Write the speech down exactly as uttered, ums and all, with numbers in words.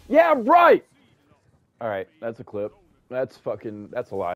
Yeah, right! Alright, that's a clip. That's fucking, that's a lie.